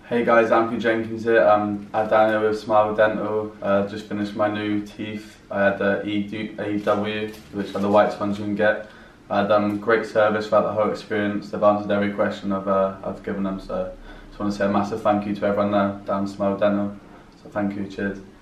Hey guys, Antony Jenkins here. I'm Antalya with Smile Dental. Just finished my new teeth. I had the EW, which are the white ones you can get. I had great service throughout the whole experience. They've answered every question I've given them. So I just want to say a massive thank you to everyone there down Smile Dental. So thank you, cheers.